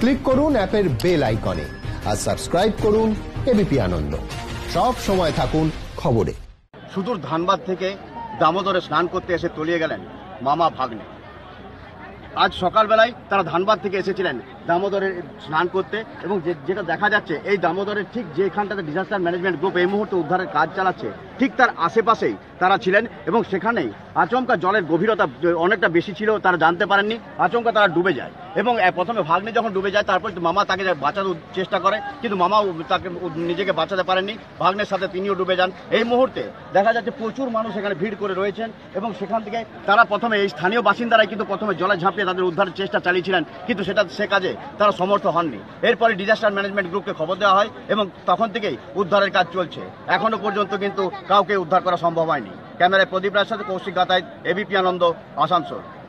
Click করুন অ্যাপের bell আইকনে আর সাবস্ক্রাইব করুন এবিপি আনন্দ। সব সময় থাকুন খবরে। সুদূর ধানবাদ থেকে দামোদরে স্নান করতে এসে তলিয়ে গেলেন মামা ভাগ্নে। আজ সকালবেলায় তারা ধানবাদ থেকে এসেছিলেন দামোদরে স্নান করতে, এবং যেটা দেখা যাচ্ছে এই দামোদরের ঠিক যেখানটাতে ডিজাস্টার ম্যানেজমেন্ট গ্রুপ এই মুহূর্তে উদ্ধারের কাজ চালাচ্ছে ঠিক তার আশেপাশেই তারা ছিলেন, এবং সেখানেই আচমকা জলের গভীরতা অনেকটা বেশি ছিল, তারা জানতে পারেননি, আচমকা তারা ডুবে যায়। এবং প্রথমে ভাগ্নে যখন ডুবে যায় তারপর মামা তাকে বাঁচানোর চেষ্টা করে, কিন্তু মামা তাকে নিজেকে বাঁচাতে পারেননি, ভাগ্নের সাথে তিনিও ডুবে যান। এই মুহূর্তে দেখা যাচ্ছে প্রচুর মানুষ এখানে ভিড় করে রয়েছেন, এবং সেখান থেকে তারা প্রথমে এই স্থানীয় বাসিন্দারাই কিন্তু প্রথমে জলে ঝাঁপিয়ে তাদের উদ্ধারের চেষ্টা চালিয়েছিলেন, কিন্তু সে কাজে তারা সমর্থ হননি। এরপরে ডিজাস্টার ম্যানেজমেন্ট গ্রুপকে খবর দেওয়া হয় এবং তখন থেকেই উদ্ধারের কাজ চলছে। এখনো পর্যন্ত কিন্তু কাউকে উদ্ধার করা সম্ভব হয়নি। ক্যামেরায় প্রদীপ রায়ের সাথে কৌশিক গাতাই, এবিপি আনন্দ, আসানসোল।